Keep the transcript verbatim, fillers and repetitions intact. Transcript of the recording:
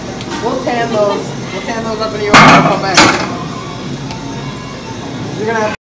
We'll tan those. We'll tan those up in the oven and come back. You're gonna have